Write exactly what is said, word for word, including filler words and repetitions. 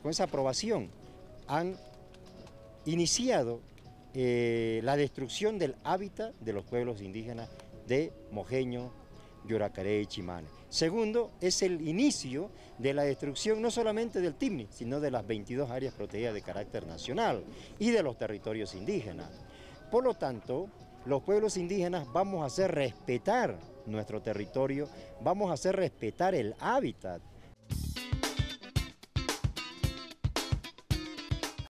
con esa aprobación, han iniciado eh, la destrucción del hábitat de los pueblos indígenas de Mojeño, Yoracaré y Chimane. Segundo, es el inicio de la destrucción no solamente del TIMNI, sino de las veintidós áreas protegidas de carácter nacional y de los territorios indígenas. Por lo tanto, los pueblos indígenas vamos a hacer respetar nuestro territorio, vamos a hacer respetar el hábitat